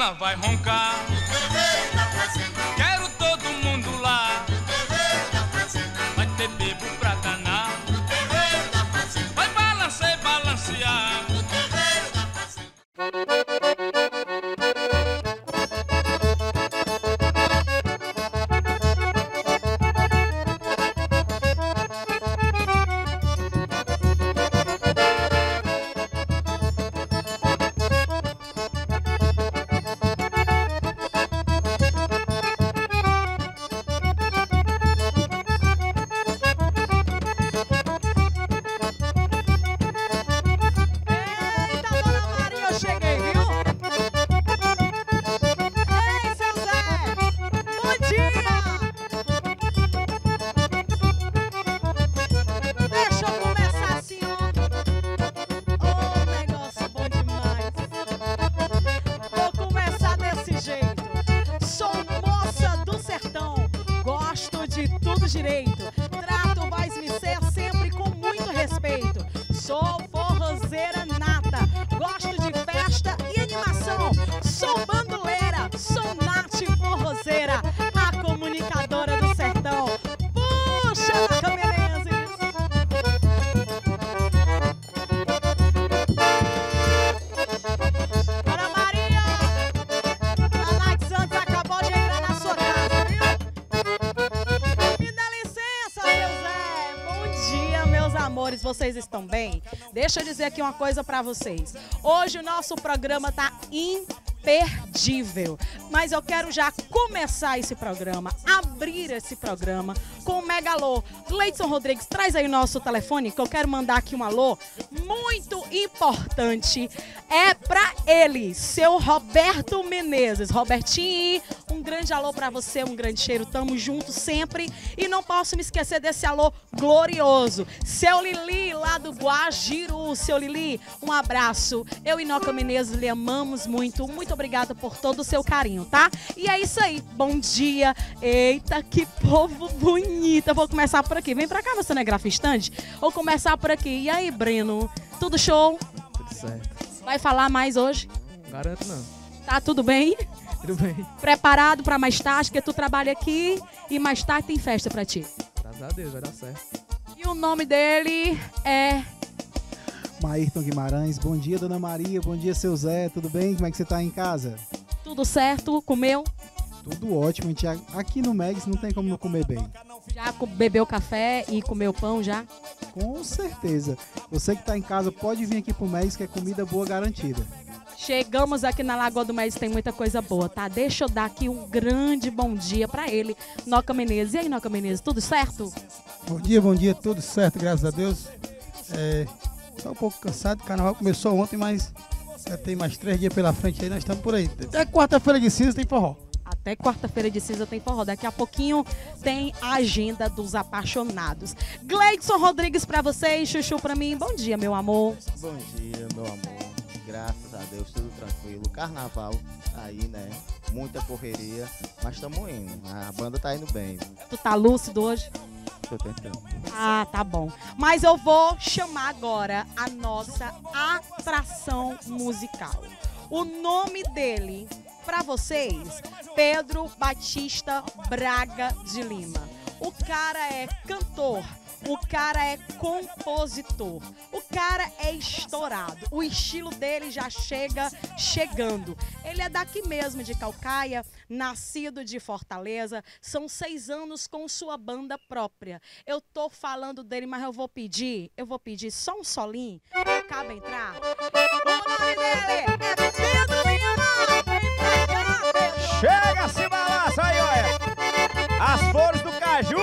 sanfona vai roncar. Quero todo mundo lá. Vai ter bebo pra danar. Vai balancear, balancear. Direito, trato mais me ser sempre com muito respeito. Sou forrozeira nata, gosto de festa e animação. Sou bandoleira, sou nate forrozeira, a comunicadora do sertão. Puxa, Naca Menezes! Dona Maria, a Nath Santos acabou de entrar na sua casa, viu? Amores, vocês estão bem? Deixa eu dizer aqui uma coisa pra vocês. Hoje o nosso programa tá imperdível, mas eu quero já começar esse programa, abrir esse programa com o mega alô. Gleidson Rodrigues, traz aí o nosso telefone que eu quero mandar aqui um alô muito importante. É pra ele, seu Roberto Menezes. Robertinho, um grande alô pra você, um grande cheiro, tamo junto sempre. E não posso me esquecer desse alô glorioso. Seu Lili, lá do Guajiru. Seu Lili, um abraço. Eu e Naca Menezes lhe amamos muito. Muito obrigada por todo o seu carinho, tá? E é isso aí, bom dia. Eita, que povo bonito. Eu vou começar por aqui. Vem pra cá, você não é grafistante? Vou começar por aqui. E aí, Breno? Tudo show? Tudo certo. Vai falar mais hoje? Garanto não. Tá tudo bem? Tudo bem. Preparado pra mais tarde, porque tu trabalha aqui e mais tarde tem festa pra ti. Graças a Deus, vai dar certo. E o nome dele é... Maírton Guimarães. Bom dia, Dona Maria. Bom dia, seu Zé. Tudo bem? Como é que você tá em casa? Tudo certo? Comeu? Tudo ótimo. A gente, aqui no Megs não tem como não comer bem. Já bebeu café e comeu pão já? Com certeza. Você que tá em casa pode vir aqui pro Megs, que é comida boa garantida. Chegamos aqui na Lagoa do Meis, tem muita coisa boa, tá? Deixa eu dar aqui um grande bom dia pra ele, Naca Menezes. E aí, Naca Menezes, tudo certo? Bom dia, tudo certo, graças a Deus. Só um pouco cansado, o carnaval começou ontem, mas já tem mais 3 dias pela frente aí, nós estamos por aí. Até quarta-feira de cinza tem forró. Até quarta-feira de cinza tem forró. Daqui a pouquinho tem a agenda dos apaixonados. Gleidson Rodrigues pra vocês, Chuchu pra mim. Bom dia, meu amor. Bom dia, meu amor. Graças a Deus, tudo tranquilo. Carnaval aí, né? Muita correria, mas estamos indo. A banda tá indo bem. Tu tá lúcido hoje? Tô tentando. Ah, tá bom. Mas eu vou chamar agora a nossa atração musical. O nome dele, pra vocês, Pedro Batista Braga de Lima. O cara é cantor. O cara é compositor, o cara é estourado, o estilo dele já chega chegando. Ele é daqui mesmo, de Caucaia, nascido de Fortaleza, são 6 anos com sua banda própria. Eu tô falando dele, mas eu vou pedir só um solinho, para acaba entrar. O nome dele é Pedro Lima, vem pra cá, Pedro. Chega, se balança aí, olha, as flores do caju.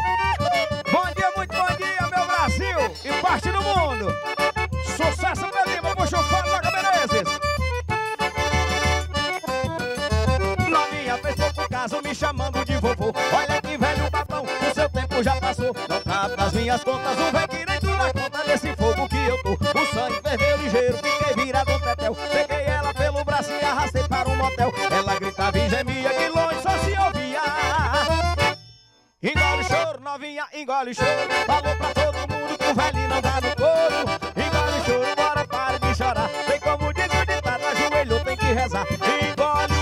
Bom dia, muito bom dia, meu Brasil e parte do mundo. Sucesso, meu Lima, puxa o fone, Naca Menezes. Novinha fez pouco caso me chamando de vovô. Olha que velho babão, o seu tempo já passou. Não cabe nas minhas contas, não vem que nem tu na conta desse fogo que eu tô. O sangue ferveu ligeiro, fiquei virado um tetel. Peguei ela pelo braço e arrastei para um motel. Ela gritava e gemia, que longe só se ouvia. Engole o choro, novinha, engole o choro. Falou pra todo mundo que o velhinho não dá no couro. Engole o choro, bora, pare de chorar. Vem como diz o ditado, ajoelhou, tem que rezar. Engole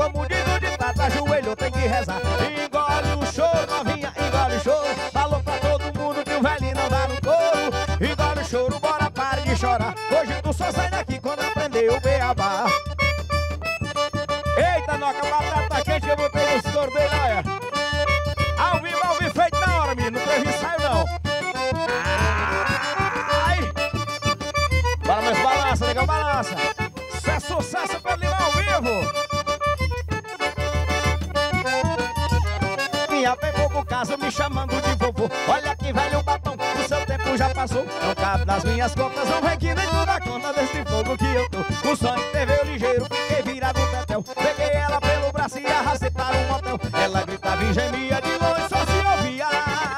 como diz o ditado, ajoelhou, tem que rezar. Engole o choro, novinha, engole o choro. Falou pra todo mundo que o velhinho não dá no couro. Engole o choro, bora, pare de chorar. Hoje tu só sai daqui quando aprender o beabá. Eita, Noca, a batata quente que eu botei nos coros dele, olha. Ao vivo, feito na hora, menino, não teve ensaio não. Ai! Bora, meus balança, legal, balança. Isso é sucesso pra Lima ao vivo. Minha vem pro casa me chamando de vovô. Olha que velho batom, o seu tempo já passou. Não cabe nas minhas contas, não vem que nem tu dá conta desse fogo que eu tô. O sonho teve ligeiro, fiquei virado no tetel. Peguei ela pelo braço e arrastei para um motel. Ela gritava e gemia, de longe só se ouvia.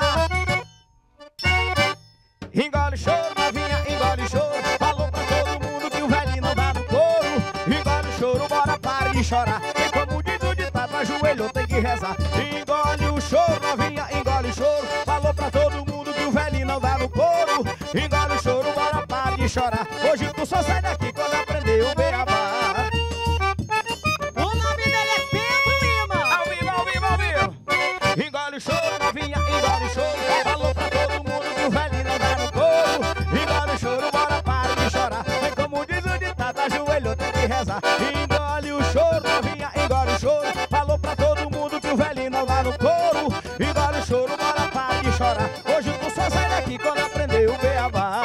Engole choro, novinha, engole choro. Falou pra todo mundo que o velhinho não dá no couro. Engole choro, bora, pare de chorar. E como diz o ditado, ajoelhou, tem que rezar. Engole o choro, novinha, engole choro. Falou pra todo mundo que o velhinho não dá no couro. Engole o choro, bora, pare de chorar. Hoje tu só sai daqui quando aprender o beabá. O nome dele é Pedro Lima. Ao vivo, ao vivo, ao vivo. Engole o choro, novinha, engole o choro. Falou pra todo mundo que o velhinho não dá no couro. Engole o choro, bora, pare de chorar. E como diz o ditado, ajoelhou, tem que rezar. Engole o choro, novinha, engole o choro. Falou pra todo mundo que o velhinho não dá no couro. Engole o choro, bora, pare de chorar. Hoje tu só sai daqui quando aprender o beabá.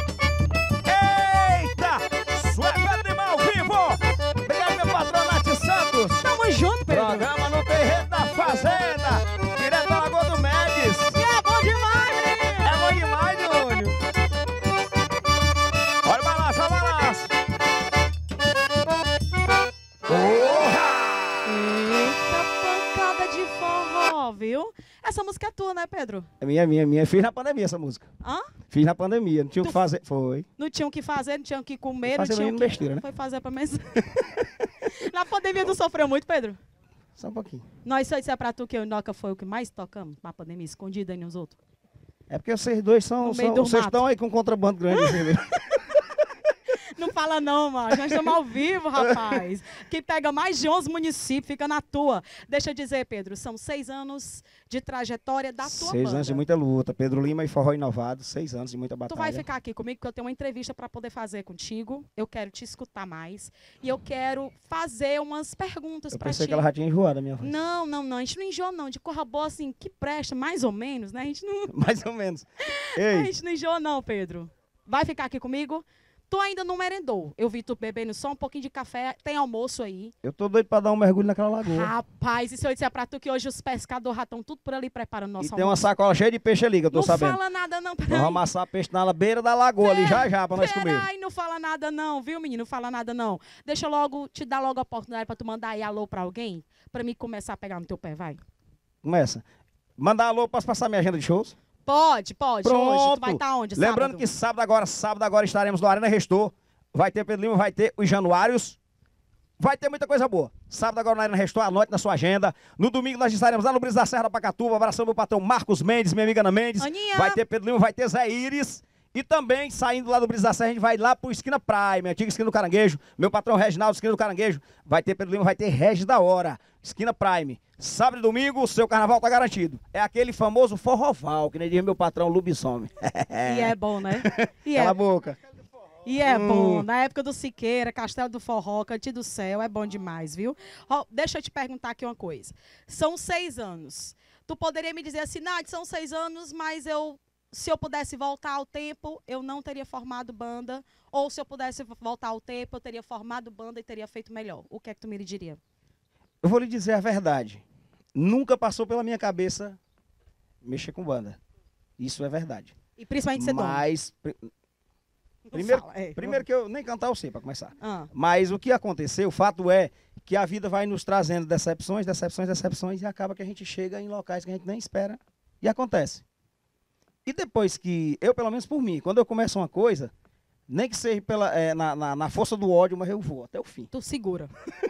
Eita! Suécia de mal vivo! Obrigado, meu patrão Nath Santos. Tamo junto, Pedro. Programa no terreno da fazenda, direto da Lagoa do Médici. E é bom demais, menino. É bom demais, Júnior. Olha o balanço, olha o balanço. Eita, pancada de forró, viu? Essa música é tua, né, Pedro? É minha. Fiz na pandemia essa música. Hã? Fiz na pandemia, não tinha o que fazer. Foi. Não tinha o que fazer, não tinha o que comer, Fazer não tinha o mesmo que... besteira, né? Foi fazer pra mesa. Na pandemia tu sofreu muito, Pedro? Só um pouquinho. Nós só disser pra tu que eu e o Noca foi o que mais tocamos na pandemia, escondido aí nos outros. É porque vocês dois No meio do vocês mato. estão aí com um contrabando grande. Assim, Não fala não, mano. Nós estamos ao vivo, rapaz. Que pega mais de 11 municípios, fica na tua. Deixa eu dizer, Pedro, são 6 anos de trajetória da tua 6 banda. anos de muita luta. Pedro Lima e Forró Inovado, 6 anos de muita Tu batalha. vai ficar aqui comigo, porque eu tenho uma entrevista para poder fazer contigo. Eu quero te escutar mais. E eu quero fazer umas perguntas Eu para ti. pensei que ela já tinha enjoado a minha voz. Não. A gente não enjoa, não. De corra boa, assim, que presta, mais ou menos, né? A gente não, Mais ou menos. a Ei, gente não enjoa, não, Pedro. Vai ficar aqui comigo? Tu ainda não merendou. Eu vi tu bebendo só um pouquinho de café. Tem almoço aí. eu tô doido pra dar um mergulho naquela lagoa. Rapaz, e se eu disser pra tu que hoje os pescadores já estão tudo por ali preparando nosso E tem uma almoço? sacola cheia de peixe ali, que eu tô Não sabendo. fala nada, não. Nós vamos amassar peixe na beira da lagoa ali, já, pra nós comer. Peraí, não fala nada não, viu, menino? Não fala nada não. Deixa eu logo, te dar logo a oportunidade pra tu mandar aí alô pra alguém, pra mim começar a pegar no teu pé, vai. Começa. Mandar alô, posso passar minha agenda de shows? Pode. Pronto. Hoje tu vai estar onde? Lembrando Sábado? que sábado agora estaremos no Arena Restor. Vai ter Pedro Lima, vai ter os Januários. Vai ter muita coisa boa. Sábado agora na Arena Restor, anote na sua agenda. No domingo nós estaremos lá no Brisa da Serra da Pacatuba. Abração meu patrão Marcos Mendes, minha amiga Ana Mendes. Aninha. Vai ter Pedro Lima, vai ter Zé Iris. E também, saindo lá do Brisa da Serra, a gente vai lá pro Esquina Prime, antiga Esquina do Caranguejo. Meu patrão Reginaldo, Esquina do Caranguejo. Vai ter Pedro Lima, vai ter Regis da Hora. Esquina Prime. Sábado e domingo, o seu carnaval tá garantido. É aquele famoso forroval, que nem diz meu patrão Lubisome. E é bom, né? E Cala a é, boca. e é bom. Na época do Siqueira, Castelo do Forró, Cantinho do Céu, é bom demais, viu? Ó, deixa eu te perguntar aqui uma coisa. São 6 anos. Tu poderia me dizer assim, Nath, são 6 anos, mas se eu pudesse voltar ao tempo, eu não teria formado banda. Ou se eu pudesse voltar ao tempo, eu teria formado banda e teria feito melhor. O que é que tu me diria? Eu vou lhe dizer a verdade. Nunca passou pela minha cabeça mexer com banda. Isso é verdade. E principalmente ser dono. Mas, Não primeiro, fala, é. primeiro que eu nem cantar eu sei, para começar. Ah, Mas o que aconteceu, o fato é que a vida vai nos trazendo decepções e acaba que a gente chega em locais que a gente nem espera e acontece. E depois que, eu pelo menos por mim, quando eu começo uma coisa, nem que seja na força do ódio, mas eu vou até o fim. tu segura.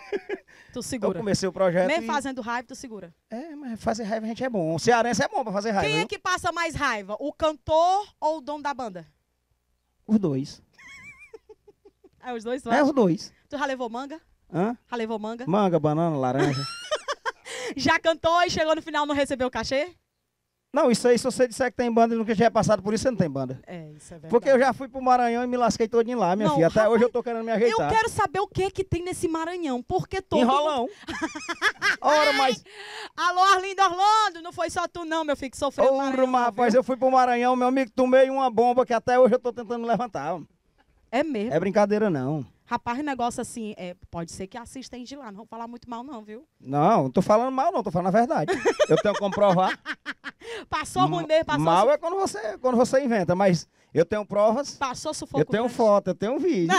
Tu Eu segura. comecei o projeto Mesmo e... fazendo raiva, tu segura. É, mas fazer raiva a gente é bom. O cearense é bom pra fazer raiva. Quem é viu? que passa mais raiva? O cantor ou o dono da banda? Os dois. É os dois, tu É acha? os dois. Tu já levou manga? Hã? Já levou manga? Manga, banana, laranja. Já cantou e chegou no final e não recebeu o cachê? Não, isso aí, se você disser que tem banda e nunca já é passado por isso, você não tem banda. É, isso é verdade. Porque eu já fui pro Maranhão e me lasquei todinho lá, minha Não, filha. Até rapaz, hoje eu tô querendo me Eu ajeitar. quero saber o que tem nesse Maranhão, porque todo Enrolão. Ora, mas... Alô, Arlindo Orlando, não foi só tu não, meu filho, que sofreu no Ora, Maranhão, mas, rapaz, viu? eu fui pro Maranhão, meu amigo, tomei uma bomba que até hoje eu tô tentando levantar. É mesmo. É brincadeira, não. Rapaz, negócio assim, pode ser que assistem de lá, não vou falar muito mal não, viu? Não tô falando mal, não, tô falando a verdade. Eu tenho como provar. Passou ruim mesmo, passou... Mal é quando você inventa, mas eu tenho provas, Passou sufoco. eu tenho grande. foto, eu tenho vídeo.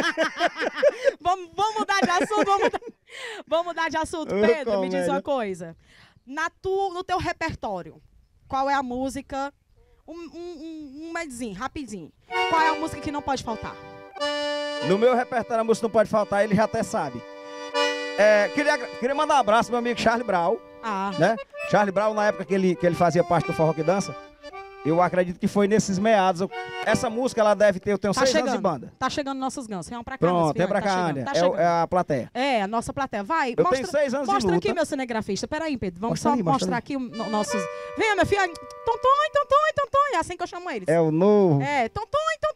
Vamos mudar de assunto, vamos mudar de assunto. Ô, Pedro, me diz comédia. uma coisa. No teu repertório, qual é a música... Um medzinho, rapidinho. Qual é a música que não pode faltar? No meu repertório a música não pode faltar, ele já até sabe. Queria mandar um abraço pro meu amigo Charlie Brown, Ah, né? Charlie Brown, na época que ele fazia parte do Forró que Dança, eu acredito que foi nesses meados. Essa música, ela deve ter, eu tenho 6 anos de banda. Tá chegando nossos gansos. Vem pra cá, Pronto, meus vem pra filhos, cá, tá Ania. chegando, tá chegando. É a plateia. É, a nossa plateia. Vai, Eu tenho 6 anos de mostra luta. aqui, meu cinegrafista. Peraí, Pedro. Vamos Mostra só aí, mostra mostrar aí. aqui nossos... Venha, meu filho. Tonton. É assim que eu chamo eles. É o novo. É, Tonton.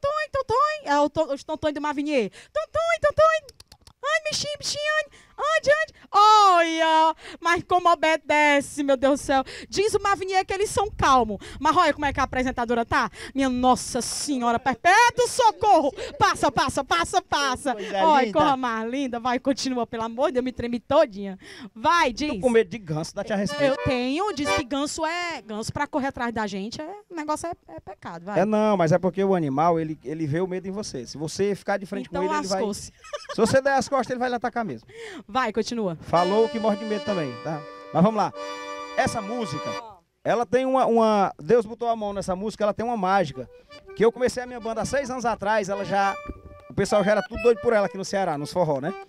É os Tonton do Mavinier. Tonton. Ai, bichinho. Ande. Olha, mas como obedece, meu Deus do céu. Diz o Mavinier que eles são calmos. Mas olha como é que a apresentadora tá. Minha Nossa Senhora Perpétua, socorro. Passa. Coisa Olha, linda. corra mais linda. Vai, continua, pelo amor de Deus, me tremi todinha. Vai, diz. Tô com medo de ganso, dá-te a respeito. Eu tenho, diz que ganso pra correr atrás da gente, o negócio é pecado, vai. Não, mas é porque o animal, ele vê o medo em você. Se você ficar de frente Então com ele vai... lascou-se. Se você der as costas, ele vai lhe atacar mesmo. Vai, continua. Falou que morre de medo também, tá? Mas vamos lá. Essa música, ela tem uma... Deus botou a mão nessa música, ela tem uma mágica. Que eu comecei a minha banda há 6 anos atrás, o pessoal já era tudo doido por ela aqui no Ceará, nos forró, né?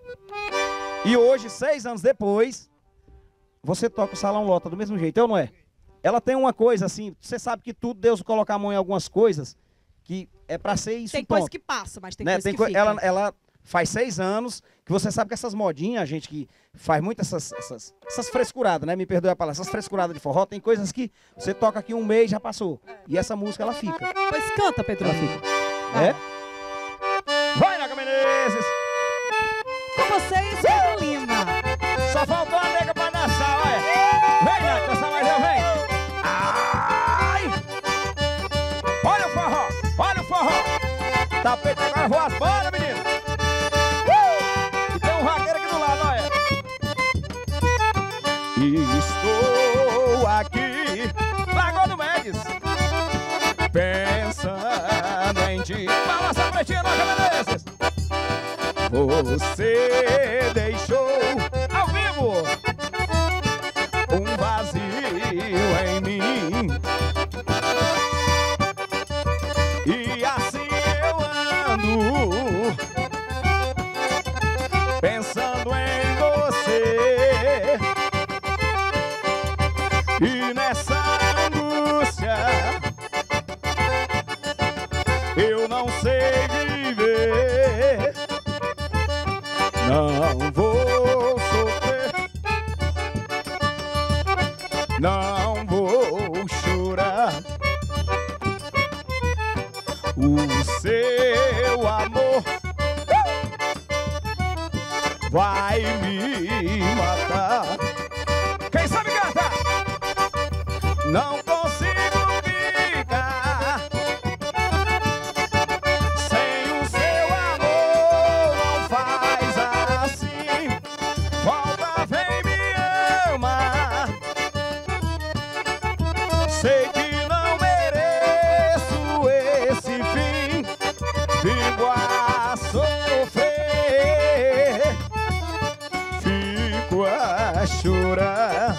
E hoje, 6 anos depois, você toca o salão lota do mesmo jeito, eu não é? Ela tem uma coisa assim, você sabe que tudo, Deus coloca a mão em algumas coisas, que é pra ser isso. Tem coisa que passa, mas tem né? coisa que fica. Ela faz 6 anos que você sabe que essas modinhas, a gente que faz muito essas frescuradas, né? Me perdoe a palavra, essas frescuradas de forró, tem coisas que você toca aqui 1 mês já passou. E essa música, ela fica. Pois canta, Pedro. Ela fica. É? Vai, Naga Menezes! Com vocês, Pedro Lima. Só faltou a nega pra dançar, olha. Vem, Nath, dança mais eu, vem. Ai! Olha o forró. Tapete agora, voa as bolas, menino. E tem um raqueiro aqui do lado, olha. E estou aqui, Lagoa do Mendes, pensando em ti. Balança a pretinha, Naga Menezes. Você deixou ao vivo um vazio em mim, e assim eu ando pensando em você, e nessa angústia eu não sei viver. Não vou sofrer, não vou chorar. O seu amor vai me matar. Quem sabe canta? Não consigo ficar sem o seu amor. Não faz assim, volta, vem me amar. Sei que não mereço esse fim, fico a sofrer, fico a chorar.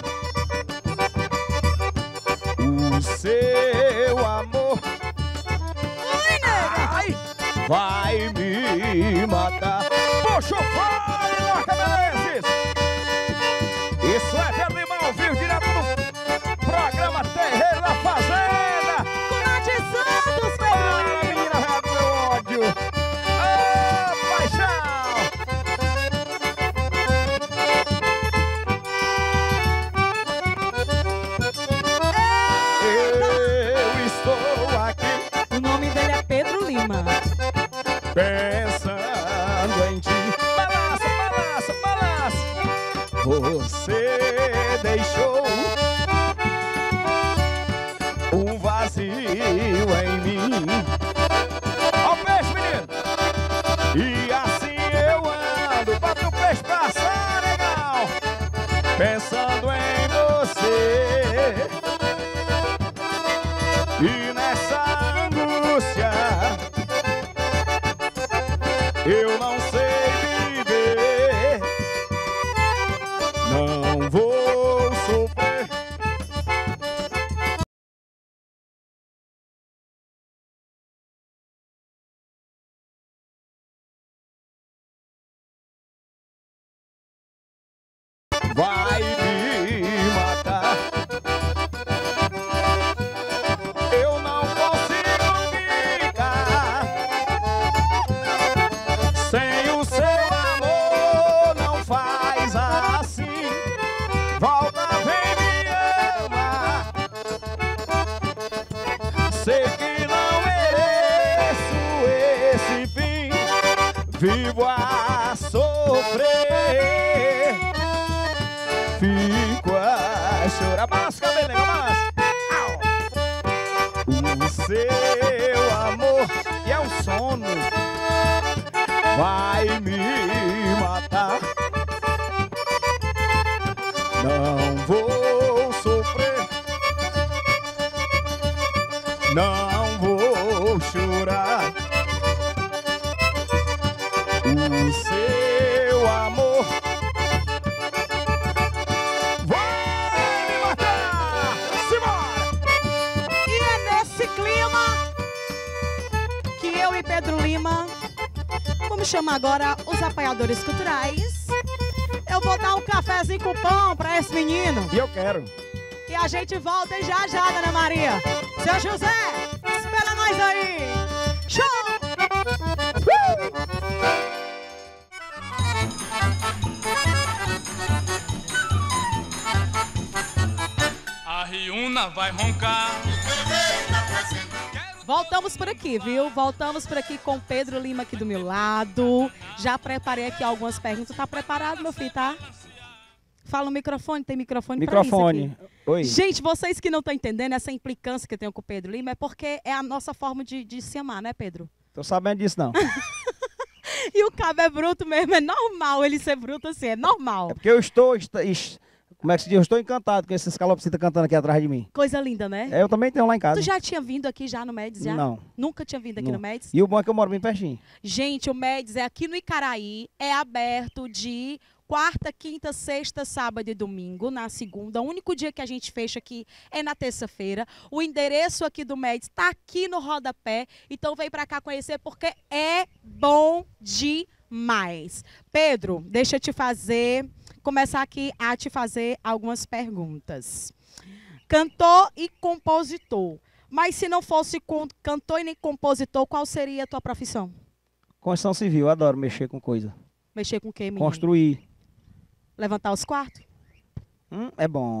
O seu amor vai me matar. Puxa o fone, Naga Menezes. Isso é Pedro Lima ao vivo, direto do programa Terreiro da Fazenda. Com Nath Santos, Pedro Ah, Lima. menina, vai do meu ódio. Ah, paixão. você deixou um vazio em mim. Ó o peixe, menino! E assim eu ando, bota o peixe pra assar, legal, pensando em você. E nessa angústia eu não sei viver, não vou sofrer. Vai me matar. Eu não consigo ficar sem o seu amor. Não faz assim. Volta, vem me amar. Sei que não mereço esse fim. Vivo a sofrer. Fico a chorar. Balança o cabelo, nego, balança. O seu amor, e é um sono, vai me matar. Não vou sofrer, não vou chorar. O seu amor vai me matar. Simbora! E é nesse clima que eu e Pedro Lima vamos chamar agora os apoiadores culturais. Eu vou dar um cafezinho com pão pra esse menino. E eu quero. E a gente volta já já, Dona Maria. Seu José, espera nós aí. Show! A riuna vai roncar. Voltamos por aqui, viu? Voltamos por aqui com Pedro Lima aqui do meu lado. Já preparei aqui algumas perguntas. Tá preparado, meu filho, tá? Fala no microfone, tem microfone pra isso Microfone. aqui. Oi. Gente, vocês que não estão entendendo essa implicância que eu tenho com o Pedro Lima é porque é a nossa forma de se amar, né, Pedro? Tô sabendo disso, não. E o cabo é bruto mesmo, é normal ele ser bruto assim, é normal. É porque eu estou... Como é que se diz? Eu estou encantado com esses calopsitas cantando aqui atrás de mim. Coisa linda, né? É, eu também tenho lá em casa. Tu já tinha vindo aqui já no Médici? Já? Não. Nunca tinha vindo aqui Não. no Médici? E o bom é que eu moro bem pertinho. Gente, o Médici é aqui no Icaraí, é aberto de quarta, quinta, sexta, sábado e domingo, na segunda. O único dia que a gente fecha aqui é na terça-feira. O endereço aqui do Médici está aqui no rodapé, então vem para cá conhecer porque é bom demais. Pedro, deixa eu te começar aqui a te fazer algumas perguntas. Cantor e compositor. Mas se não fosse cantor e nem compositor, qual seria a tua profissão? Construção civil, eu adoro mexer com coisa. Mexer com o quê, menino? Construir. Levantar os quartos? É bom.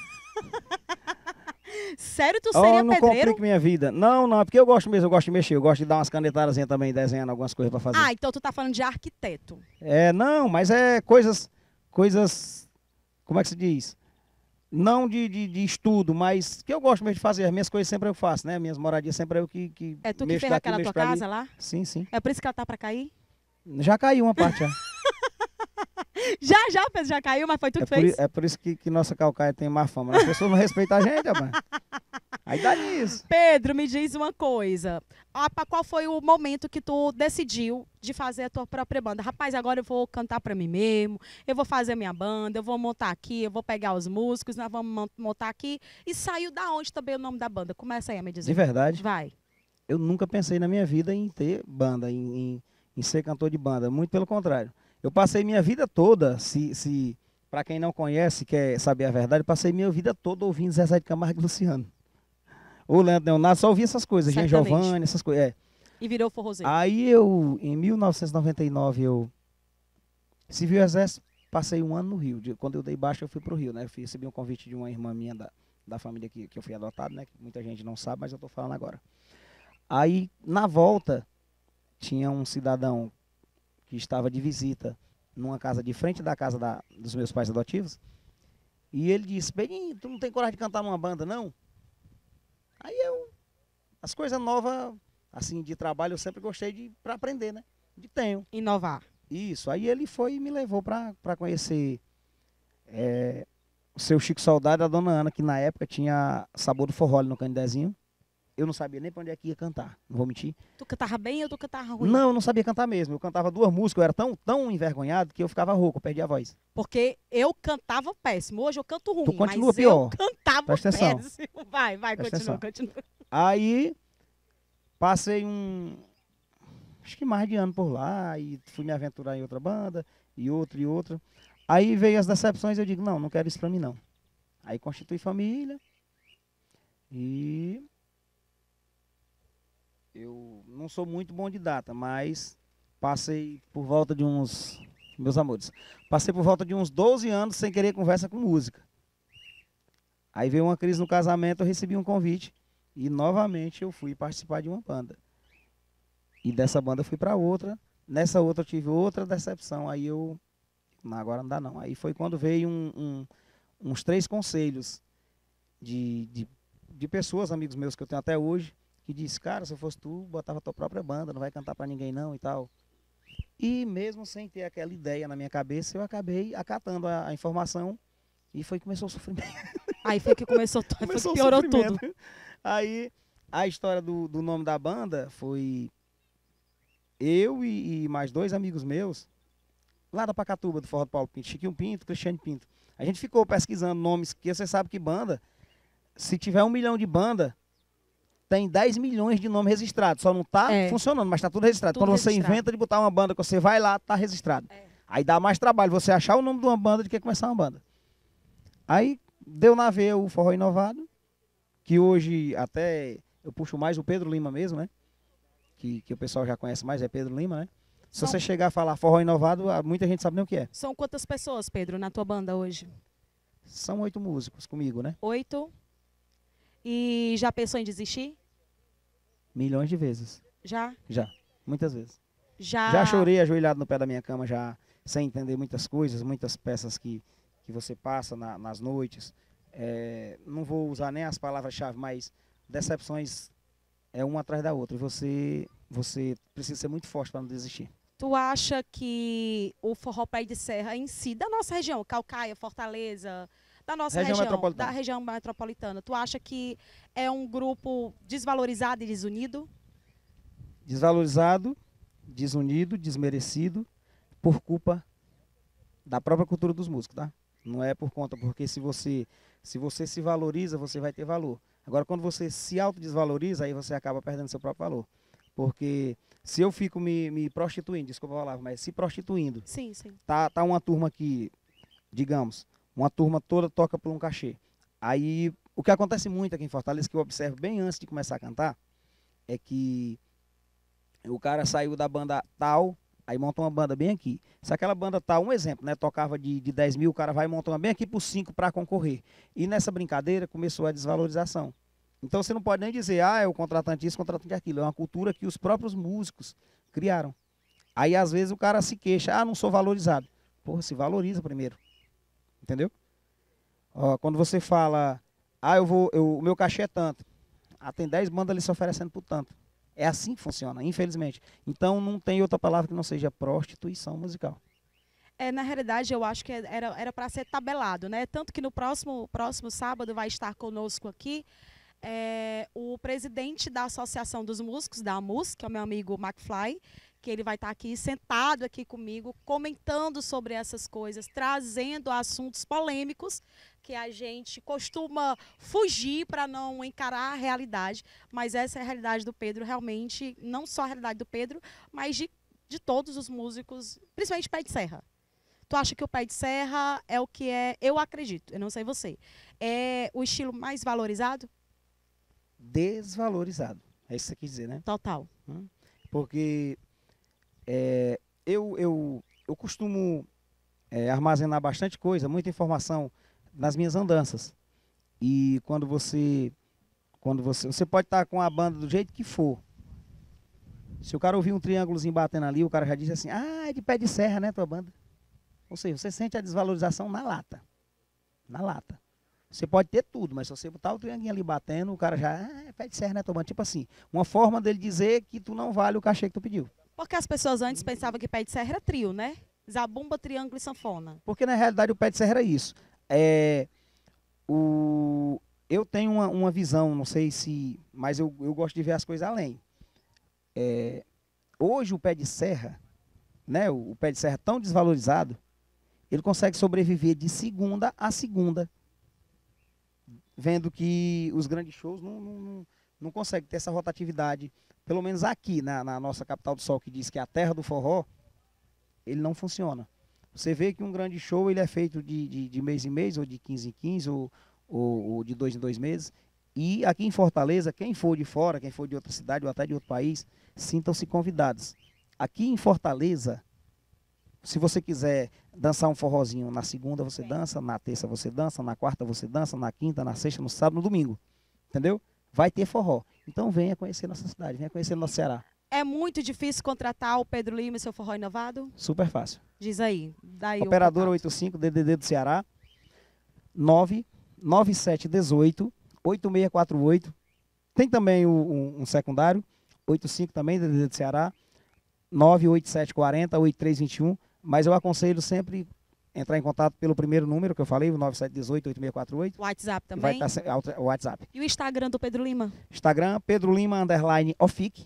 Sério, tu seria não pedreiro? complique minha vida. Não, é porque eu gosto mesmo, eu gosto de mexer. Eu gosto de dar umas canetadazinhas também, desenhando algumas coisas pra fazer. Ah, então tu tá falando de arquiteto. Não, mas é coisas, como é que se diz? Não de estudo, mas que eu gosto mesmo de fazer. As minhas coisas sempre eu faço, né? Minhas moradias sempre eu que É tu que mexo fez daqui, aquela mexo tua pra ali. casa lá? Sim, sim. É por isso que ela tá pra cair? Já caiu uma parte, já. Já, Pedro, já caiu, mas foi tu que fez? É por isso que nossa calcaia tem má fama. As pessoas não respeitam a gente, rapaz. Aí dá nisso. Pedro, me diz uma coisa. Qual foi o momento que tu decidiu de fazer a tua própria banda? Rapaz, agora eu vou cantar pra mim mesmo, eu vou fazer minha banda, eu vou montar aqui, eu vou pegar os músicos, nós vamos montar aqui. E saiu da onde também o nome da banda? Começa aí a me dizer. De verdade, Vai. eu nunca pensei na minha vida em ter banda, em ser cantor de banda. Muito pelo contrário. Eu passei minha vida toda, para quem não conhece, quer saber a verdade, eu passei minha vida toda ouvindo Zezé de Camargo e Luciano. O Leandro Leonardo, só ouvia essas coisas, Jean Certamente. Giovanni, essas coisas. E virou forrozeiro. Aí eu, em 1999, eu servi o exército, passei um ano no Rio. Quando eu dei baixa, eu fui pro Rio, né? Eu recebi um convite de uma irmã minha da família que eu fui adotado, né? Que muita gente não sabe, mas eu tô falando agora. Aí, na volta, tinha um cidadão que estava de visita numa casa de frente da casa dos meus pais adotivos, E ele disse, Pedrinho, tu não tem coragem de cantar numa banda, não? Aí as coisas novas, assim, de trabalho, eu sempre gostei para aprender, né? Tenho. Inovar. Isso, aí ele foi e me levou para conhecer o seu Chico Saudade, a dona Ana, que na época tinha Sabor do Forró ali no Candezinho. Eu não sabia nem para onde é que ia cantar, não vou mentir. Tu cantava bem ou tu cantava ruim? Não, eu não sabia cantar mesmo. Eu cantava 2 músicas, eu era tão envergonhado que eu ficava rouco, eu perdia a voz. Porque eu cantava péssimo. Hoje eu canto ruim, Tu continua mas pior. eu cantava Presta atenção. péssimo. Vai, Presta continua. Aí, passei acho que mais de ano por lá, e fui me aventurar em outra banda, e outra. Aí veio as decepções, eu digo, não quero isso pra mim não. Aí constitui família, e eu não sou muito bom de data, mas passei por volta de meus amores, passei por volta de uns 12 anos sem querer conversa com música. Aí veio uma crise no casamento, eu recebi um convite, e novamente eu fui participar de uma banda. E dessa banda eu fui para outra. Nessa outra eu tive outra decepção. Aí agora não dá não. Aí foi quando veio uns 3 conselhos de pessoas, amigos meus que eu tenho até hoje, que disse, cara, se eu fosse tu, botava tua própria banda, não vai cantar para ninguém não e tal. E mesmo sem ter aquela ideia na minha cabeça, eu acabei acatando a informação e foi que começou o sofrimento. Aí foi que começou tudo, foi que piorou tudo. Aí a história do nome da banda foi eu e mais 2 amigos meus, lá da Pacatuba, do Forró do Paulo Pinto, Chiquinho Pinto, Cristiane Pinto. A gente ficou pesquisando nomes, que você sabe que banda, se tiver 1 milhão de banda, tem 10 milhões de nomes registrados. Só não está funcionando, mas está tudo registrado. Tudo Quando você registrado. inventa de botar uma banda, que você vai lá, está registrado. Aí dá mais trabalho você achar o nome de uma banda do que começar uma banda. Aí deu na veia o Forró Inovado, que hoje até eu puxo mais o Pedro Lima mesmo, né? Que o pessoal já conhece mais, é Pedro Lima, né? Se você chegar a falar Forró Inovado, muita gente sabe nem o que é. São quantas pessoas, Pedro, na tua banda hoje? São 8 músicos comigo, né? 8. E já pensou em desistir? Milhões de vezes. Já? Já, muitas vezes. Já. Já chorei ajoelhado no pé da minha cama, já sem entender muitas coisas, muitas peças que você passa nas noites. Não vou usar nem as palavras-chave, mas decepções é uma atrás da outra. E você precisa ser muito forte para não desistir. Tu acha que o Forró Pé de Serra em si, da nossa região, Caucaia, Fortaleza, da nossa Região região, metropolitana. da região metropolitana, tu acha que é um grupo desvalorizado e desunido? Desvalorizado, desunido, desmerecido, por culpa da própria cultura dos músicos, tá? Não é por conta, porque se você se valoriza, você vai ter valor. Agora, quando você se autodesvaloriza, aí você acaba perdendo seu próprio valor. Porque se eu fico me prostituindo, desculpa a palavra, mas se prostituindo, Sim, sim. tá uma turma aqui, digamos, uma turma toda toca por um cachê. Aí, o que acontece muito aqui em Fortaleza, que eu observo bem antes de começar a cantar, é que o cara saiu da banda tal, aí monta uma banda bem aqui. Se aquela banda tal, um exemplo, né, tocava de 10 mil, o cara vai e monta uma bem aqui por 5 para concorrer. E nessa brincadeira começou a desvalorização. Então você não pode nem dizer, é o contratante isso, o contratante aquilo. É uma cultura que os próprios músicos criaram. Aí às vezes o cara se queixa, não sou valorizado. Porra, se valoriza primeiro. Entendeu? Quando você fala, o meu cachê é tanto. Tem 10 bandas ali se oferecendo por tanto. É assim que funciona, infelizmente. Então não tem outra palavra que não seja prostituição musical. Na realidade, eu acho que era para ser tabelado, né? Tanto que no próximo sábado vai estar conosco aqui o presidente da Associação dos Músicos, da AMUS, que é o meu amigo McFly, que ele vai estar aqui sentado aqui comigo, comentando sobre essas coisas, trazendo assuntos polêmicos que a gente costuma fugir para não encarar a realidade, mas essa é a realidade do Pedro, realmente, não só a realidade do Pedro, mas de todos os músicos, principalmente Pé de Serra. Tu acha que o Pé de Serra é o que é, eu acredito, eu não sei você, é o estilo mais valorizado? Desvalorizado, é isso que você quis dizer, né? Total. Porque eu costumo armazenar bastante coisa, muita informação nas minhas andanças. E quando você pode estar com a banda do jeito que for. Se o cara ouvir um triângulozinho batendo ali, o cara já diz assim, é de Pé de Serra, né, tua banda? Ou seja, você sente a desvalorização na lata. na lata. Você pode ter tudo, mas se você botar o trianguinho ali batendo, o cara já, é pé de serra, né, Tomando? Tipo assim, uma forma dele dizer que tu não vale o cachê que tu pediu. Porque as pessoas antes pensavam que pé de serra era trio, né? Zabumba, triângulo e sanfona. Porque na realidade o pé de serra era isso. Eu tenho uma visão, não sei se, mas eu gosto de ver as coisas além. Hoje o pé de serra, né, o pé de serra tão desvalorizado, ele consegue sobreviver de segunda a segunda, vendo que os grandes shows não conseguem ter essa rotatividade. Pelo menos aqui, na nossa capital do sol, que diz que é a terra do forró, ele não funciona. Você vê que um grande show ele é feito de mês em mês, ou de 15 em 15, ou de 2 em 2 meses. E aqui em Fortaleza, quem for de fora, quem for de outra cidade ou até de outro país, sintam-se convidados. Aqui em Fortaleza, se você quiser dançar um forrozinho na segunda, você dança, na terça você dança, na quarta você dança, na quinta, na sexta, no sábado, no domingo. Entendeu? Vai ter forró. Então venha conhecer nossa cidade, venha conhecer nosso Ceará. É muito difícil contratar o Pedro Lima e seu forró inovado? Super fácil. Diz aí. Daí Operadora 85, DDD do Ceará, 99718 8648. Tem também um secundário, 85 também, DDD do Ceará, 98740 8321. Mas eu aconselho sempre entrar em contato pelo primeiro número que eu falei, o 9718 8648. WhatsApp também? Vai estar o WhatsApp. E o Instagram do Pedro Lima? Instagram, Pedro Lima, _ofic.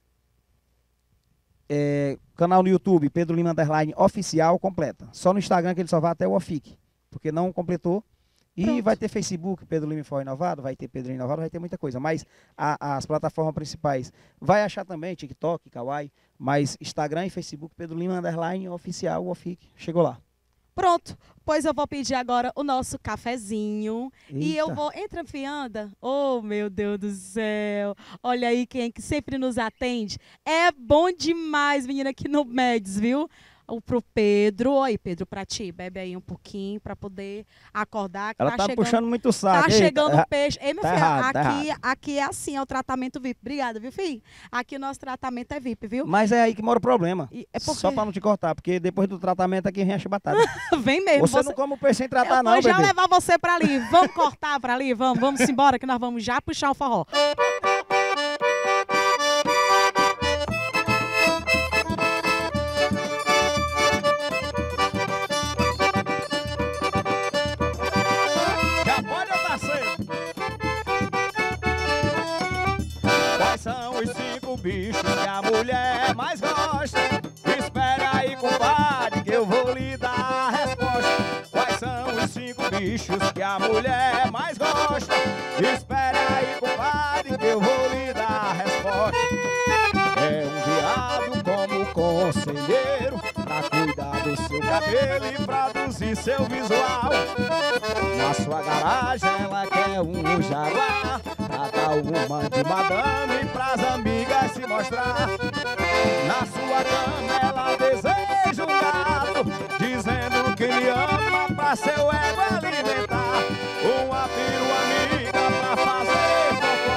Canal no YouTube, Pedro Lima, _oficial, completa. Só no Instagram que ele só vai até o ofic, porque não completou. E Pronto. Vai ter Facebook, Pedro Lima Forró Inovado, vai ter Pedro Inovado, vai ter muita coisa. Mas as plataformas principais, vai achar também TikTok, Kawaii, mas Instagram e Facebook, Pedro Lima, _oficial, o ofic. Chegou lá. Pronto, pois eu vou pedir agora o nosso cafezinho. E eu Eita. vou... Entra, fianda. Oh, meu Deus do céu. Olha aí quem é que sempre nos atende. É bom demais, menina, aqui no Médios, viu? Pro Pedro. Aí, Pedro, pra ti. Bebe aí um pouquinho pra poder acordar. Que Ela tá chegando, puxando muito o saco. tá Eita. chegando peixe. Ei, meu Tá filho, errado, tá aqui é assim, é o tratamento VIP. Obrigada, viu, filho? Aqui o nosso tratamento é VIP, viu? Mas é aí que mora o problema. É porque... Só pra não te cortar, porque depois do tratamento aqui vem a chibatada. Vem mesmo. Você não come o peixe sem tratar, Eu não, vou já bebê. levar você pra ali. Vamos cortar pra ali? Vamos embora que nós vamos já puxar o forró. Já pode ou tá cedo? Quais são os 5 bichos que a mulher mais gosta? Espera aí, compadre, que eu vou lhe dar a resposta. Quais são os 5 bichos que a mulher mais gosta? Espera aí, compadre, que eu vou lhe dar a resposta. É um viado como conselheiro, pra cuidar do seu cabelo e produzir seu visual. Na sua garagem ela quer um jaguar, pra dar uma de madame pras amigas se mostrar. Na sua cama ela deseja um gato, dizendo que lhe ama pra seu ego alimentar. Uma perua amiga pra fazer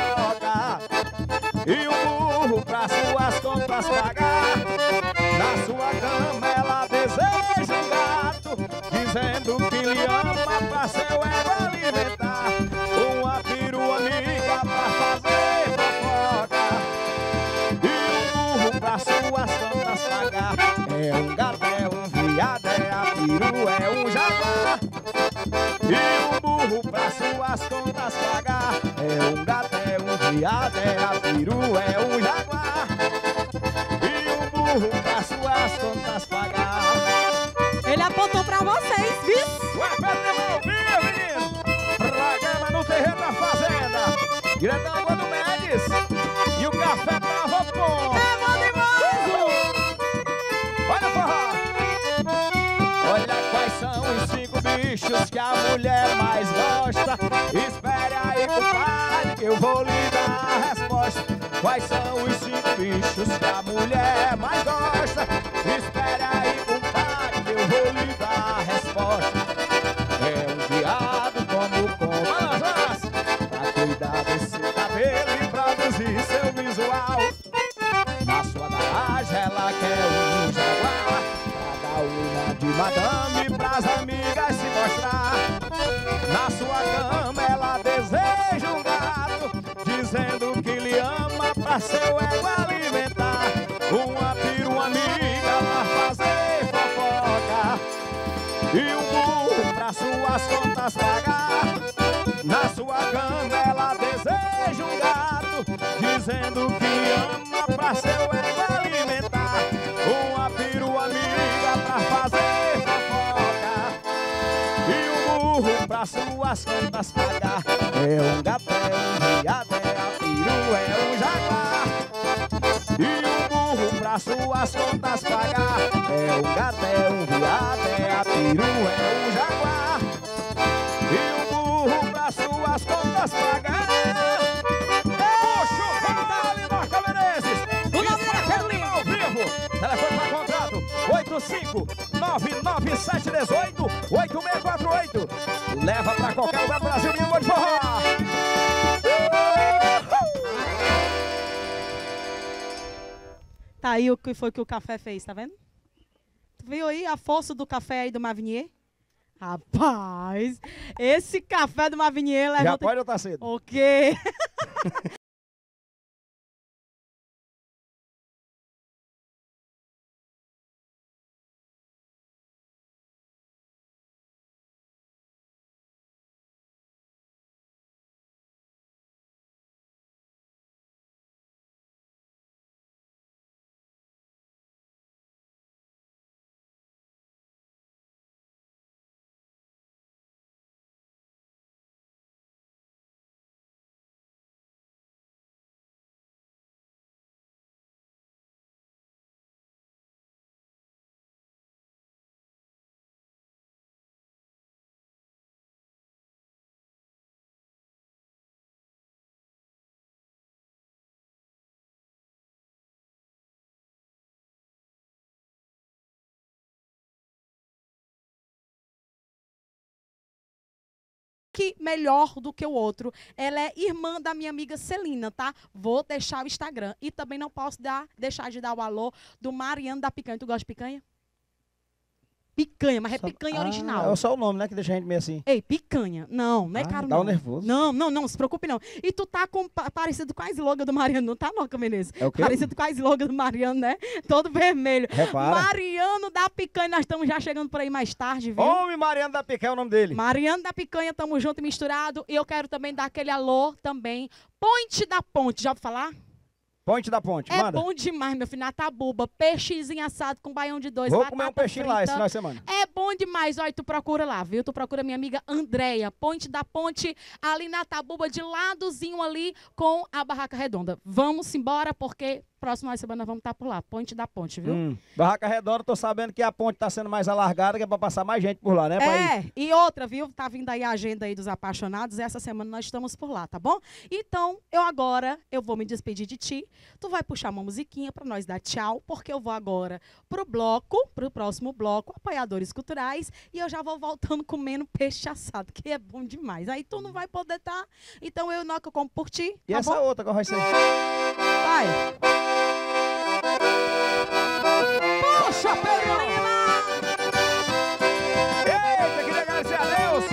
fofoca e um burro pra suas contas pagar. Na sua cama ela deseja um gato, dizendo que lhe ama pra seu ego alimentar. Uma perua amiga pra fazer fofoca e um burro pra suas contas pagar. É um gato, é um viado, é a perua, é um jaguar e um burro pra suas contas pagar. É um gato, é um viado, é a perua, é um jaguar e um burro pra suas contas pagar. Ele apontou pra vocês, viu? Ué, pera ouvir, menino! Programa no terreno da fazenda, direto da Água do Médios, e o café tava bom. É bom demais! Olha o forró! Olha quais são os 5 bichos que a mulher mais gosta. Espere aí, compadre, que eu vou lhe dar a resposta. Quais são os 5 bichos que a mulher mais gosta? Espere aí, compadre, que eu vou lhe dar a resposta. É um viado como conta, pra cuidar do seu cabelo e produzir seu visual. Na sua garagem ela quer um jaguar, pra dar uma de madame pras amigas se mostrar. seu ego alimentar. Uma perua amiga pra fazer fofoca e um burro pra suas contas pagar. Na sua cama ela deseja um gato, dizendo que ama pra seu ego alimentar. Uma perua amiga pra fazer fofoca e um burro pra suas contas pagar. É um gato, é um viado, é a perua, é um jaguar. E um burro pra suas contas pagar. É um gato, é um viado, é a perua, é um jaguar. E um burro pra suas contas pagar. Puxa o vale, Norca Menezes. O nome da Carolina ao vivo. Telefone para contrato 85-99718-8648. Leva pra qualquer lugar do Brasil, menino de forró. Tá aí o que foi que o café fez, tá vendo? Tu viu aí a força do café aí do Mavinier? Rapaz, esse café do Mavinier levanta... Já pode ou tá cedo? Ok. Que melhor do que o outro. Ela é irmã da minha amiga Celina, tá? Vou deixar o Instagram. E também não posso deixar de dar o alô do Mariano da Picanha. Tu gosta de picanha? Picanha, mas é picanha original. É só o nome, né? Que deixa a gente meio assim. Ei, picanha. Não, não é caro dá não. um nervoso. Não, se preocupe não. E tu tá parecido com a slogan do Mariano, não tá, Norca Menezes? É o quê? Parecido com a slogan do Mariano, né? Todo vermelho. Repara. Mariano da Picanha, nós estamos já chegando por aí mais tarde, viu? Homem Mariano da Picanha é o nome dele. Mariano da Picanha, tamo junto e misturado. E eu quero também dar aquele alô também. Ponte da Ponte, já ouviu falar? Ponte da Ponte, É manda. bom demais, meu filho, na tabuba. Peixezinho assado com baião de dois. Vou comer um peixinho lá esse frita. final de semana. É bom demais. Olha, tu procura lá, viu? Tu procura minha amiga Andréia. Ponte da Ponte, ali na tabuba, de ladozinho ali com a Barraca Redonda. Vamos embora, porque próxima semana nós vamos estar por lá. Ponte da Ponte, viu? Barraca Redonda, tô sabendo que a ponte tá sendo mais alargada, que é pra passar mais gente por lá, né, pai? E outra, viu? Tá vindo aí a agenda aí dos apaixonados. Essa semana nós estamos por lá, tá bom? Então, eu vou me despedir de ti. Tu vai puxar uma musiquinha pra nós dar tchau, porque eu vou agora pro próximo bloco, apoiadores culturais, e eu já vou voltando comendo peixe assado, que é bom demais. Aí tu não vai poder estar. Então eu que eu como por ti. E tá essa bom? outra, qual vai ser? Vai. Poxa, Pedrolina! Eita, queria agradecer a Deus.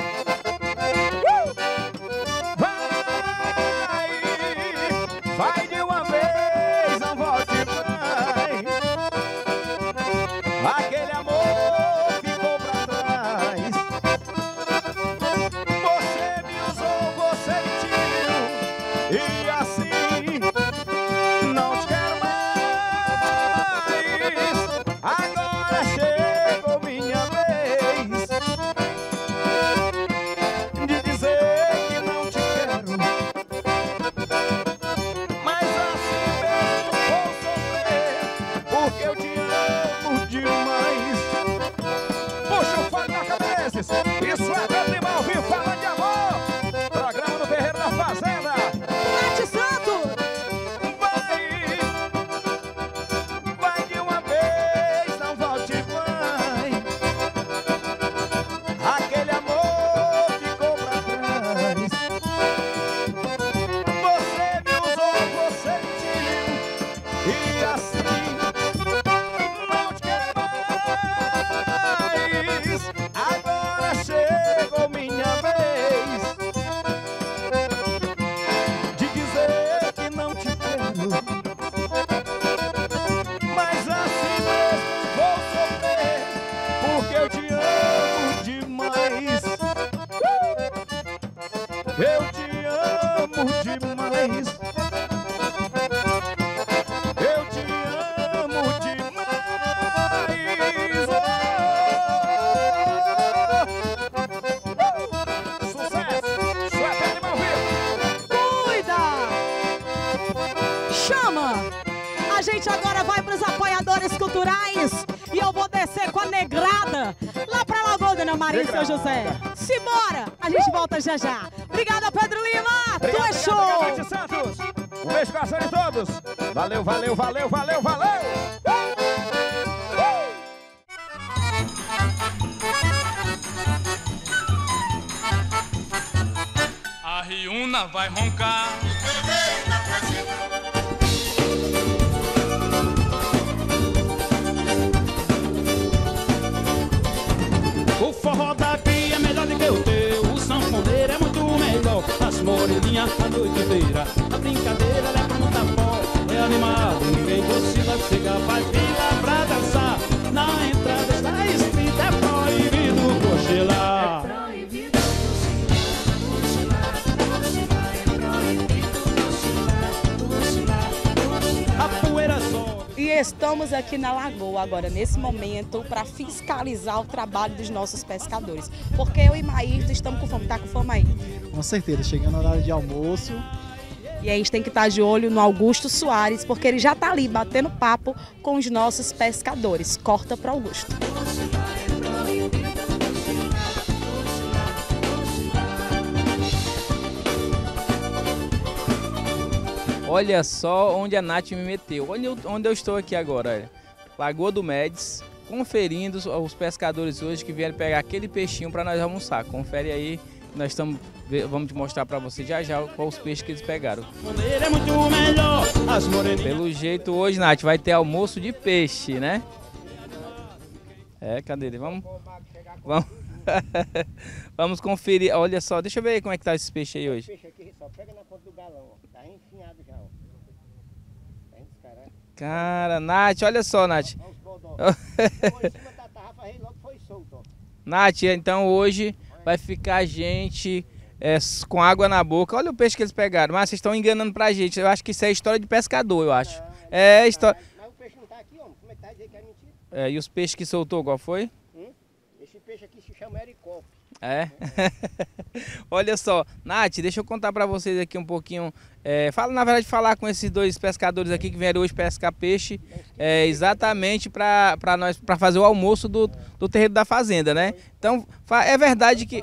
Vai de uma vez, não volte mais. Aquele amor ficou pra trás. Você me usou, você mentiu, e assim não te quero mais. Agora chegou minha vez de dizer que não te quero, mas assim mesmo vou sofrer, porque eu te amo demais. Puxa o fone da cabeça, isso é Pedro Lima ao vivo, falando de amor. Programa do Terreiro da Fazenda. Eu te amo demais. Eu te amo demais. Sucesso! Sucesso de mão viva! Cuida! Chama! A gente agora vai para os apoiadores culturais e eu vou descer com a negrada lá pra Lagoa Dona Maria e São José. Simbora! A gente volta já já. Obrigada, Pedro Lima! Tu é show! Obrigado, Santos. Um beijo no coração de todos. Valeu, valeu, valeu, valeu, valeu! A Riuna vai roncar. O forró daqui é melhor do que o teu, o sanfoneiro é muito melhor. As moreninhas a noite inteira, a brincadeira é pra não dar pó. É animado, ninguém precisa chegar, faz fila pra dançar. Na entrada está escrito, é proibido cochilar. É proibido cochilar, a poeira sobe. E estamos aqui na Lagoa agora, nesse momento, para fiscalizar o trabalho dos nossos pescadores. Porque eu e Maírton estamos com fome. Tá com fome aí? Com certeza, chegando a hora de almoço. E a gente tem que estar de olho no Augusto Soares, porque ele já tá ali batendo papo com os nossos pescadores. Corta para Augusto. Olha só onde a Nath me meteu. Onde eu estou aqui agora, olha. Lagoa do Médici, conferindo os pescadores hoje que vieram pegar aquele peixinho para nós almoçar. Confere aí, vamos te mostrar para você já qual os peixes que eles pegaram. É muito melhor, as moreninhas. Pelo jeito hoje, Nath, vai ter almoço de peixe, né? É, cadê ele? Vamos. Vamos conferir. Olha só, deixa eu ver aí como é que tá esse peixe aí hoje. Esse peixe aqui só pega na ponta do galão, ó. Tá enfinhado já, ó. Tá descarado. Cara, Nath, olha só, Nath. Olha os bodó. Foi em cima da tarrafa, aí logo foi solto, ó. Nath, então hoje vai ficar a gente com água na boca. Olha o peixe que eles pegaram. Mas vocês estão enganando pra gente. Eu acho que isso é história de pescador, eu acho. É história. Mas o peixe não tá aqui, homem. Como é que tá dizendo que é mentira? E os peixes que soltou, qual foi? Esse peixe aqui se chama ericope. É? Olha só, Nath, deixa eu contar pra vocês aqui um pouquinho. Falar com esses dois pescadores aqui que vieram hoje pescar peixe, exatamente para fazer o almoço do terreiro da fazenda, né? Então, é verdade que...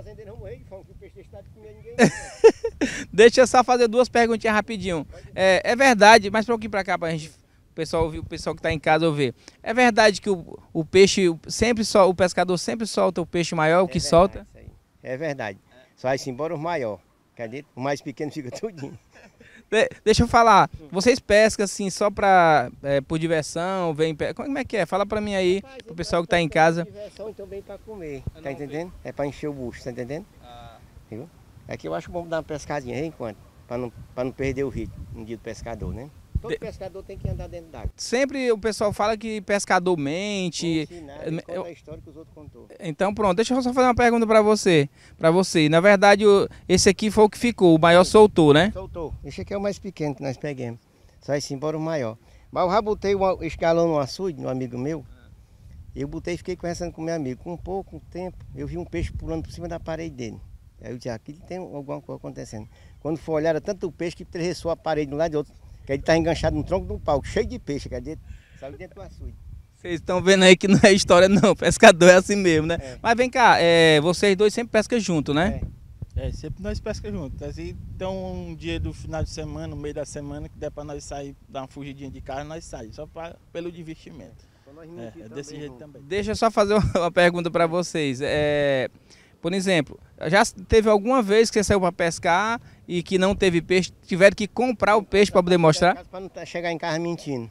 Deixa eu só fazer duas perguntinhas rapidinho. É verdade, mas para aqui para cá, pra gente, o pessoal ouvir, o pessoal que está em casa ouvir. É verdade que o peixe o pescador sempre solta o peixe maior, o que solta? É verdade. Só vai-se embora os maiores. Cadê? O mais pequeno fica tudinho. Deixa eu falar, vocês pescam assim só por diversão, como é que é? Fala pra mim aí, pro pessoal que tá em casa. Por diversão e também pra comer, tá entendendo? É pra encher o bucho, tá entendendo? Viu? Aqui eu acho bom dar uma pescadinha, enquanto, pra não perder o ritmo no dia do pescador, né? Todo pescador tem que andar dentro d'água. Sempre o pessoal fala que pescador mente. Não conta a história que os outros contou. Então pronto, deixa eu só fazer uma pergunta pra você. Na verdade, esse aqui foi o que ficou, o maior soltou, né? Soltou. Esse aqui é o mais pequeno que nós pegamos. Só vai-se embora o maior. Mas eu já botei o escalão no açude, um amigo meu. Eu botei e fiquei conversando com meu amigo. Com pouco tempo, eu vi um peixe pulando por cima da parede dele. Aí eu disse, aqui tem alguma coisa acontecendo. Quando for olhar, era tanto peixe que atravessou a parede de um lado e do outro. Que ele está enganchado no tronco de um pau, cheio de peixe, cadê? Saiu dentro do açude. Vocês estão vendo aí que não é história não, pescador é assim mesmo, né? Mas vem cá, vocês dois sempre pescam junto, né? Sempre nós pescamos juntos. Assim, então um dia do final de semana, no meio da semana, que der para nós sair, dar uma fugidinha de carro, nós saímos, só pelo divertimento. É desse jeito também. Deixa eu só fazer uma pergunta para vocês. Por exemplo, já teve alguma vez que você saiu para pescar e que não teve peixe, tiveram que comprar o peixe para poder mostrar? Para não chegar em casa mentindo.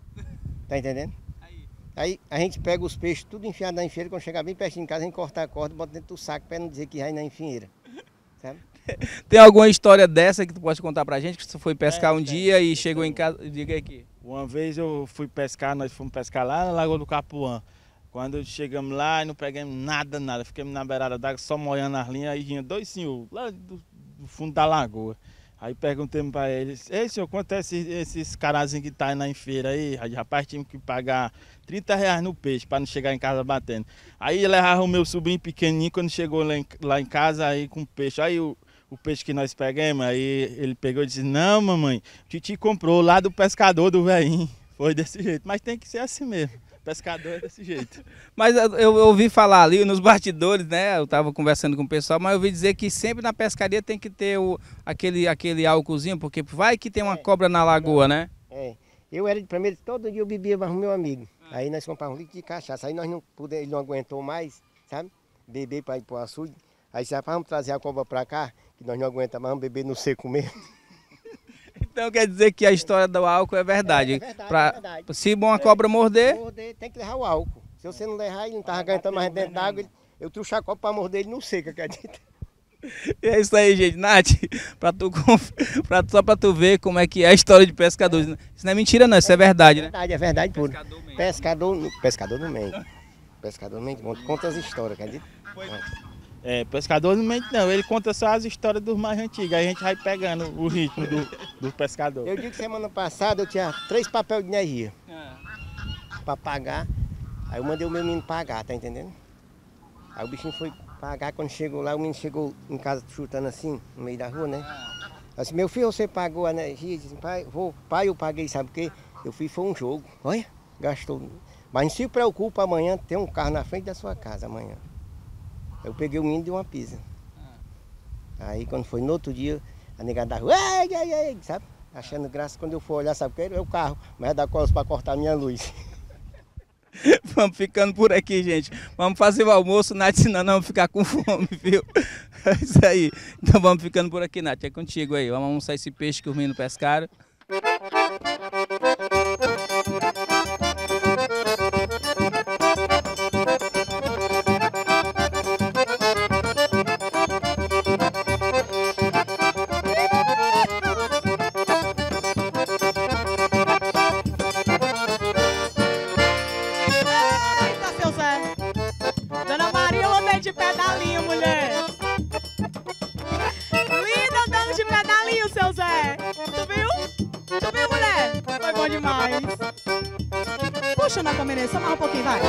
Tá entendendo? Aí a gente pega os peixes tudo enfiado na enfieira, quando chegar bem pertinho em casa, a gente corta a corda e bota dentro do saco para não dizer que vai na enfieira. Sabe? Tem alguma história dessa que tu pode contar pra gente, que você foi pescar um dia e chegou em casa? Diga aqui. Uma vez eu fui pescar, nós fomos pescar lá na Lagoa do Capuã. Quando chegamos lá e não pegamos nada. Ficamos na beirada d'água só molhando as linhas, aí vinha dois senhores lá do fundo da lagoa. Aí perguntei para eles, ei senhor, quanto é esses carazinhos que tá aí na feira aí? Aí, rapaz, tinha que pagar R$30 no peixe para não chegar em casa batendo. Aí levava o meu sobrinho pequenininho, quando chegou lá em casa aí com o peixe. Aí o peixe que nós pegamos, aí ele pegou e disse, não mamãe, o titi comprou lá do pescador do velhinho. Foi desse jeito, mas tem que ser assim mesmo. Pescador é desse jeito. Mas eu ouvi falar ali nos bastidores, né? Eu tava conversando com o pessoal, mas eu ouvi dizer que sempre na pescaria tem que ter aquele álcoolzinho, porque vai que tem uma cobra na lagoa, né? É. Eu era de primeiro, todo dia eu bebia com o meu amigo. Aí nós comprávamos um litro de cachaça. Aí nós ele não aguentou mais, sabe? Beber para ir pro açude. Aí vamos trazer a cobra para cá, que nós não aguentamos mais, vamos beber no seco mesmo. Então quer dizer que a história do álcool é verdade. É verdade. Se uma cobra morder... Tem que levar o álcool. Se você não levar, ele não estava aguentando mais dentro d'água, eu trouxe a cobra para morder ele não seca, acredita? É isso aí, gente. Nath, só para tu ver como é que é a história de pescadores. Isso não é mentira não, isso é verdade, né? É verdade puro. Pescador não mente. Pescador não mente, conta as histórias, acredita? Pescador não mente não, ele conta só as histórias dos mais antigos, aí a gente vai pegando o ritmo do pescador. Eu digo que semana passada eu tinha 3 papéis de energia para pagar, aí eu mandei o meu menino pagar, tá entendendo? Aí o bichinho foi pagar, quando chegou lá, o menino chegou em casa chutando assim, no meio da rua, né? Eu disse, meu filho, você pagou a energia? Eu disse, pai, eu paguei, sabe o quê? Eu fiz, foi um jogo, olha, gastou. Mas não se preocupa, amanhã tem um carro na frente da sua casa, amanhã. Eu peguei o menino de uma pisa. Aí quando foi no outro dia, a negada da rua, sabe? Achando graça, quando eu for olhar, sabe o que era? É o carro, mas dá coisa para cortar a minha luz. Vamos ficando por aqui, gente. Vamos fazer o almoço, Nath, senão não vamos ficar com fome, viu? É isso aí. Então vamos ficando por aqui, Nath. É contigo aí. Vamos almoçar esse peixe que os meninos pescaram. De pedalinho, mulher. Linda andando de pedalinho, seu Zé. Tu viu? Tu viu, mulher? Foi bom demais. Puxa na câmera, só mais um pouquinho, vai.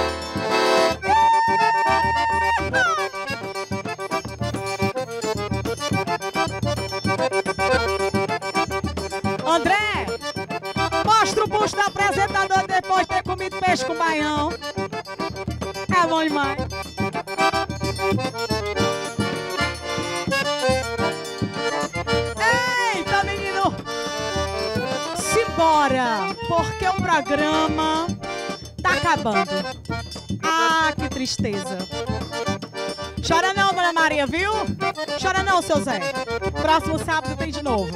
André, mostra o busto do apresentador depois de ter comido peixe com baião. É bom demais. Eita, menino! Simbora! Porque o programa tá acabando. Ah, que tristeza. Chora não, Dona Maria, viu? Chora não, seu Zé. Próximo sábado tem de novo.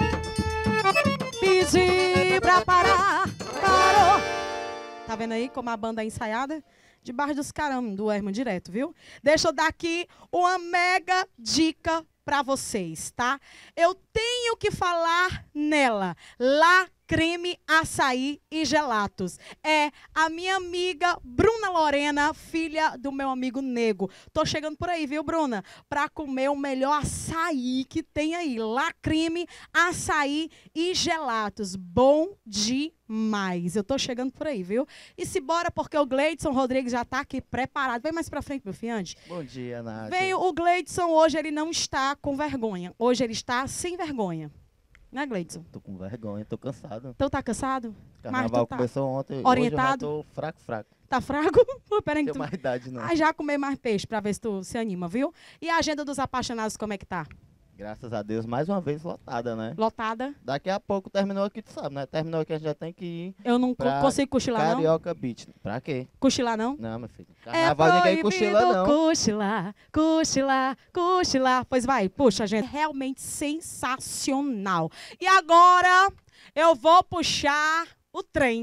Pedi pra parar, parou. Tá vendo aí como a banda é ensaiada? Debaixo dos caramba, do Herman direto, viu? Deixa eu dar aqui uma mega dica para vocês, tá? Eu tenho que falar nela. La Creme Açaí e Gelatos. É a minha amiga Bruna Lorena, filha do meu amigo Nego. Tô chegando por aí, viu, Bruna? Para comer o melhor açaí que tem aí. La Creme Açaí e Gelatos. Bom demais. Eu tô chegando por aí, viu? E se bora, porque o Gleidson Rodrigues já tá aqui preparado. Vem mais pra frente, meu filho, antes. Bom dia, Nath. Vem, o Gleidson hoje ele não está com vergonha. Hoje ele está sem vergonha. Né, Gleidson? Tô com vergonha, tô cansado. Então tá cansado? Carnaval começou ontem. Orientado? Hoje eu já tô fraco. Tá fraco? Peraí, não tem mais idade, não. Ah, já comer mais peixe pra ver se tu se anima, viu? E a agenda dos apaixonados, como é que tá? Graças a Deus, mais uma vez lotada, né? Lotada. Daqui a pouco terminou aqui, tu sabe, né? Terminou aqui, a gente já tem que ir. Eu não consigo cochilar, não? Carioca Beach. Pra quê? Cochilar, não? Não, meu filho. Carnaval ninguém cochila, não. Cochilar, cochilar, cochilar. Pois vai, puxa, gente. É realmente sensacional. E agora eu vou puxar o trem.